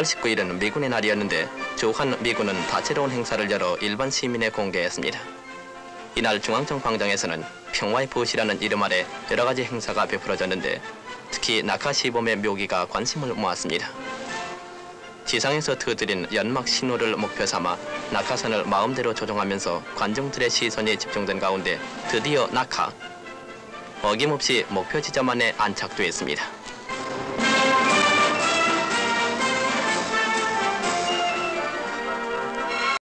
5월 19일은 미군의 날이었는데 주한 미군은 다채로운 행사를 열어 일반 시민에 공개했습니다. 이날 중앙청 광장에서는 평화의 붓이라는 이름 아래 여러 가지 행사가 베풀어졌는데 특히 낙하 시범의 묘기가 관심을 모았습니다. 지상에서 터뜨린 연막 신호를 목표 삼아 낙하산을 마음대로 조종하면서 관중들의 시선이 집중된 가운데 드디어 낙하, 어김없이 목표 지점 안에 안착되었습니다.